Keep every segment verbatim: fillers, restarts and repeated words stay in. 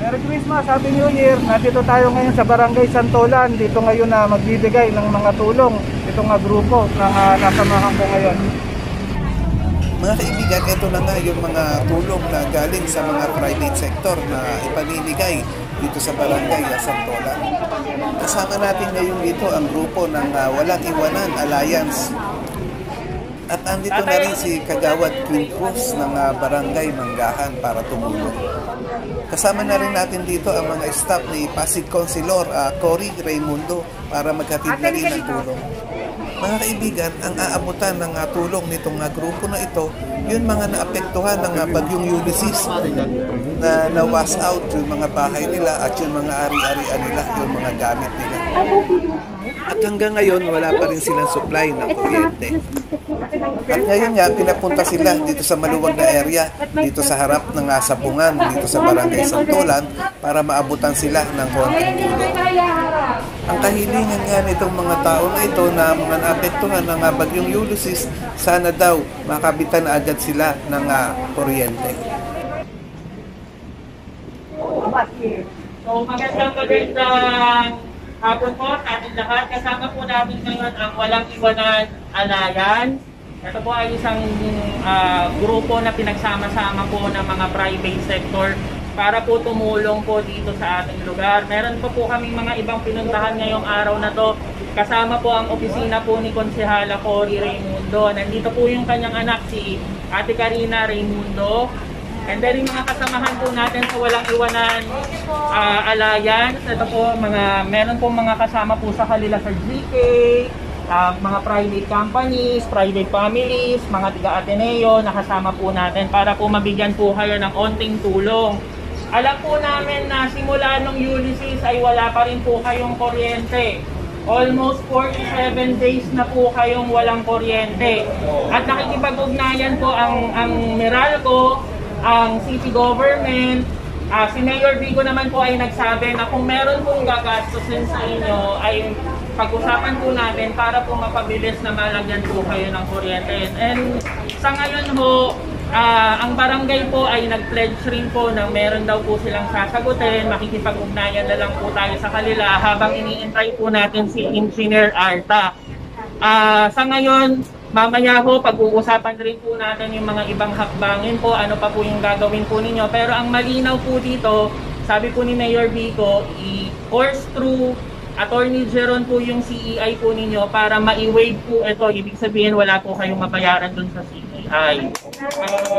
Merry Christmas, Happy New Year. Nandito tayo ngayon sa Barangay Santolan. Dito ngayon na magbibigay ng mga tulong. Ito nga grupo na uh, nasamahan ko ngayon. Mga kaibigan, ito na nga yung mga tulong na galing sa mga private sector na ipamimigay dito sa Barangay Santolan. Kasama natin ngayon dito ang grupo ng uh, Walang Iwanan Alliance. At andito na rin si Kagawad Queen Cruz ng uh, Barangay Manggahan para tumulong. Kasama na rin natin dito ang mga staff ni Pasig Councilor uh, Cory Raimundo para maghatid na rin ng tulong. Mga kaibigan, ang aabutan ng uh, tulong nitong uh, grupo na ito, yun mga naapektuhan ng uh, bagyong Ulysses na na-wash out yung mga bahay nila at yung mga ari-arian nila, yung mga gamit nila. At hanggang ngayon, wala pa rin silang supply ng kuryente. At ngayon nga, pinapunta sila dito sa maluwag na area, dito sa harap ng uh, sabungan, dito sa Barangay Santolan, para maabutan sila ng konting tulong. Ang kahilingan nga nitong mga tao na ito na mga naapektuhan ng uh, bagyong Ulysses, sana daw makabitan na agad sila ng uh, kuryente. So magandang magandang hapon po sa ating lahat. Kasama po natin ngayon ang Walang Iwanan Alliance. Ito po ay isang uh, grupo na pinagsama-sama po ng mga private sector para po tumulong po dito sa ating lugar. Meron pa po kaming mga ibang pinuntahan ngayong araw na to. Kasama po ang opisina po ni Konsehala Cory Raimundo. Nandito po yung kanyang anak, si Ate Karina Raimundo. And then yung mga kasamahan po natin sa Walang Iwanan uh, Alliance. Ito po, mga, meron po mga kasama po sa kanila sa G K, uh, mga private companies, private families, mga tiga-Ateneo, nakasama po natin para po mabigyan po kayo ng onting tulong. Alam po namin na simula nung Ulysses ay wala pa rin po kayong kuryente. Almost forty-seven days na po kayong walang kuryente. At nakikipag-ugnayan po ang, ang Meralco, ang city government, uh, si Mayor Vigo naman po ay nagsabi na kung meron pong gagastusin sa inyo ay pag-usapan po natin para po mapabilis na malagyan po kayo ng kuryente. And sa ngayon ho, uh, ang barangay po ay nag-pledge rin po na meron daw po silang sasagutin, makikipag-ugnayan na lang po tayo sa kanila habang iniintay po natin si Engineer Arta. Uh, sa ngayon, mamaya ho, pag-uusapan rin po natin yung mga ibang hakbangin po, ano pa po yung gagawin po ninyo. Pero ang malinaw po dito, sabi po ni Mayor Vico, i-course through Attorney Jeron po yung C E I po ninyo para ma-waive po ito. Ibig sabihin, wala po kayong mabayaran dun sa C E I. Uh,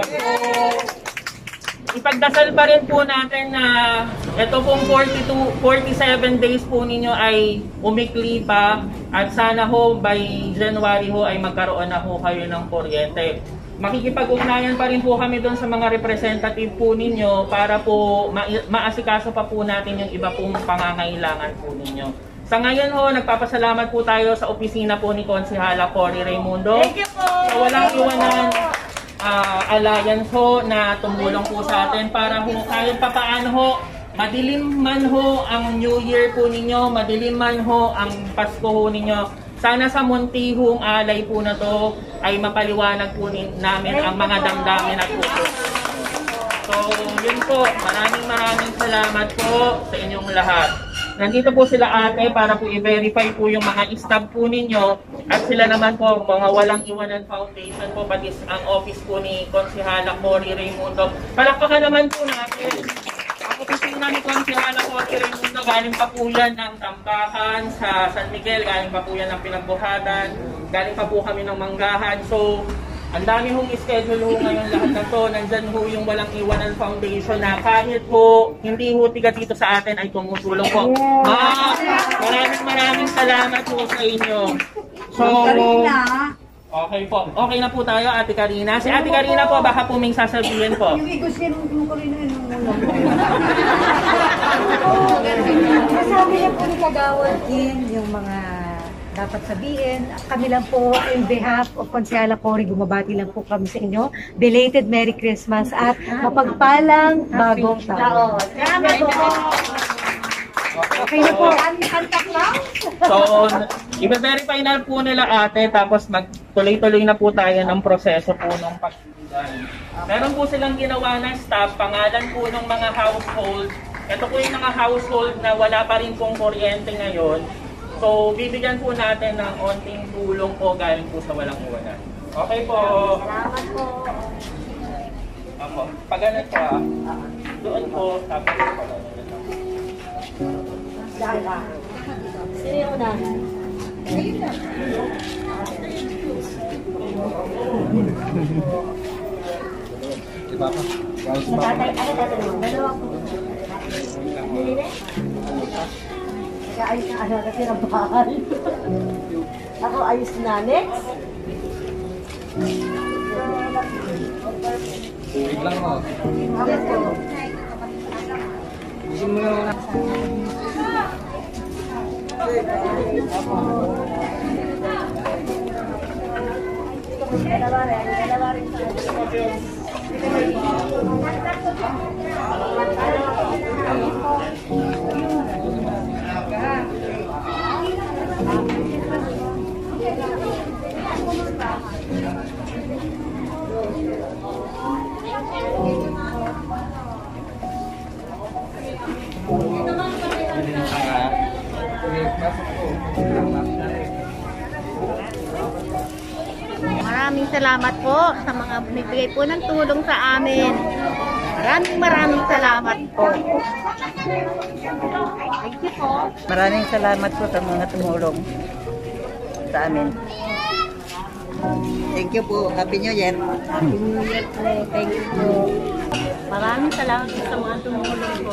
ipagdasal pa rin po natin na ito pong forty-two, forty-seven days po ninyo ay umikli pa at sana ho by January ho ay magkaroon na ho kayo ng kuryente. Makikipag-ugnayan pa rin po kami doon sa mga representative po ninyo para po ma maasikaso pa po natin yung iba pong pangangailangan po ninyo. Sa ngayon ho, nagpapasalamat po tayo sa opisina po ni Konsehala Cory Raimundo. Thank you po! So, Walang Iwanan Uh, Alliance ho na tumulong po sa atin para ho kahit papaano ho, madilim man ho ang New Year po ninyo, madilim man ho ang Pasko ho ninyo, sana sa muntihong alay po na to ay mapaliwanag po namin ang mga damdamin at puso. So yun po, maraming maraming salamat po sa inyong lahat. Nandito po sila ate para po i-verify po yung mga staff po ninyo at sila naman po mga Walang Iwanan Foundation po pati ang office po ni Konsehala Cory Raimundo. Palakpakan naman po natin. Ang opisina ni Konsehala Cory Raimundo galing pa po yan ng Tambakan sa San Miguel, galing pa po yan ng Pinagbuhatan, galing pa po kami ng Manggahan. So ang dami hong schedule ho ngayon lahat na to. Nandyan ho yung Walang Iwanan Foundation na kahit po hindi ho tiga dito sa atin ay tumutulong po. Ma, maraming maraming salamat po sa inyo. So, okay po. Okay na po tayo, Ate Karina. Si Ate Karina po, baka po may sasabihin po. Yung igusin mo ko rin na yung Masabi niya po ni Kagawad King yung mga dapat sabihin. Kami lang po, in behalf of Konsehala Cory, gumabati lang po kami sa inyo. Belated Merry Christmas at mapagpalang bagong taon. Salamat po! Okay na po. So, i-verify na po nila ate, tapos magtuloy-tuloy na po tayo ng proseso po ng pagbibigay. Meron po silang ginawa na staff, pangalan po ng mga household, Ito po yung mga household na wala pa rin pong kuryente ngayon. So, bibigyan po natin ng onting tulong po galing po sa walang uwanan. Okay po. Salamat po. Ako, pag ano po ah, doon po, tapos po. Sino yung una? Tatay, ano tatay mo? Dalawa po. Nilili? Ayos na ano kasi ng bahay. Ako ayos na. Next. Wait lang mo. Yes po. Isin mo na. Dalawa rin. Dalawa rin. Maraming salamat po sa mga bumibigay po ng tulong sa amin. Maraming maraming salamat po. Thank you po. Maraming salamat po sa mga tumulong sa amin. Thank you po. Happy New Year. Happy New Year po. Thank you po. Maraming salamat po sa mga tumulong po.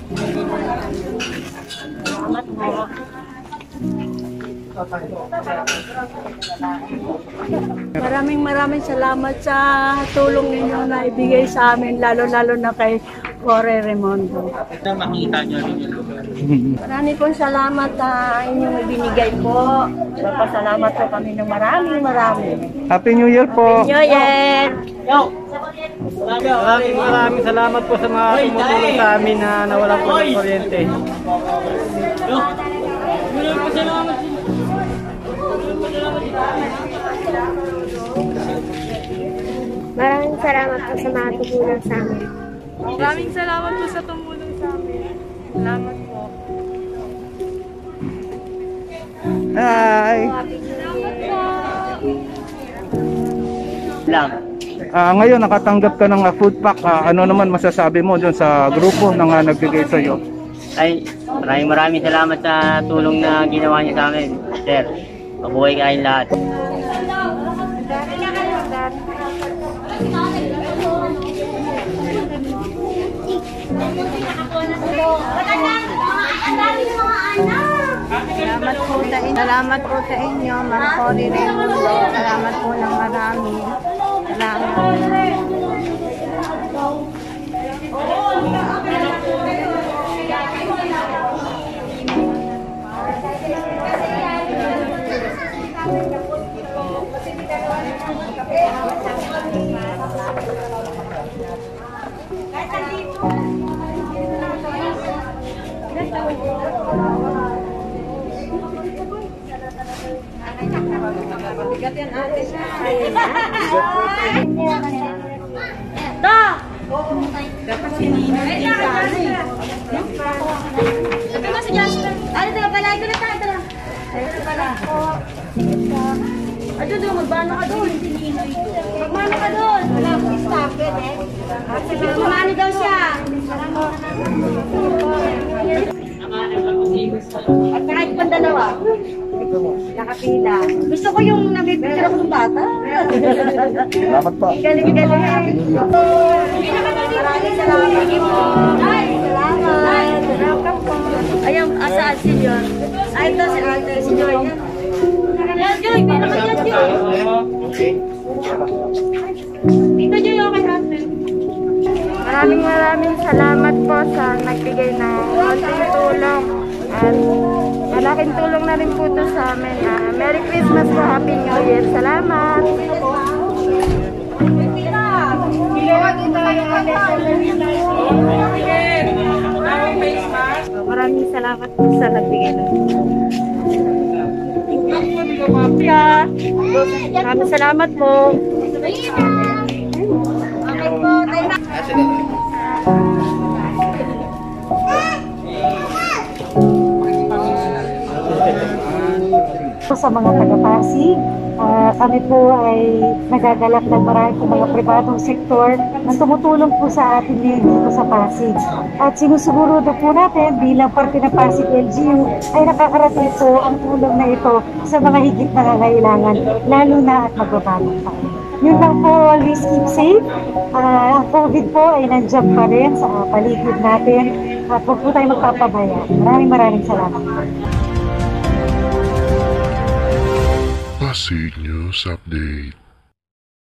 Salamat po. Maraming maraming salamat sa tulong ninyo na ibigay sa amin, lalo-lalo na kay Jorge Raimondo. Makita nyo rin yung lugar. Maraming pong salamat sa inyong ibinigay po. Papasalamat po kami ng maraming maraming. Happy New Year po. New Year! Maraming maraming salamat po sa mga tumutulong sa amin na nawalan po ng kuryente. Maraming salamat po sa mga tumulong sa amin. Maraming salamat po sa tumulong sa amin. Salamat po. Hi. Lang. Ah, ngayon nakatanggap ka ng ah, food pack. Ah, ano naman masasabi mo dun sa grupo na nga nagbigay sa iyo? Ay, maraming maraming salamat sa tulong na ginawa niyo sa amin, sir. Mabuhay kayong lahat. Salamat po sa inyo. Salamat po sa inyo. Marcori Raimondo. Salamat po ng marami. Salamat. Dapat si Nina din sa ano eh. Sabi mo si Jasper. Ano taga pala? Ito na tayo. Tara. Ito pala. Ano doon? Magbano ka doon? Magbano ka doon? Wala akong staff. Pwede. Kumano daw siya. At kahit pang dalawa. Nakapila. Gusto ko yung nabibigyan ako ng bata. Salamat po. Galing-galing. Maraming salamat po. Ay, salamat. Welcome po. Ayun, asaan si John? Ay, ito si Ate, si Joy. Yan, Joy. Pinaka yan, Joy. Dito, Joy, okay natin. Maraming maraming salamat po sa nagbigay ng konting tulong. At malaking tulong na rin po ito sa amin. Uh, Merry Christmas po, Happy New Year. Salamat! Maraming salamat po sa nagbigay ng tulong. Maraming salamat po. Okay po. Sa mga taga-Pasig, uh, kami po ay nagagalak ng marami po mga pribadong sektor na tumutulong po sa atin ngayon dito sa Pasig. At sinusiguro po natin bilang parte ng Pasig L G U ay nakakarating po ang tulong na ito sa mga higit na nangangailangan, lalo na at magbabago pa. Yun lang po, always keep safe. Uh, ang COVID po ay nandiyan pa rin sa uh, paligid natin at huwag po tayo magpapabaya. Maraming maraming salamat. Pasig News Update.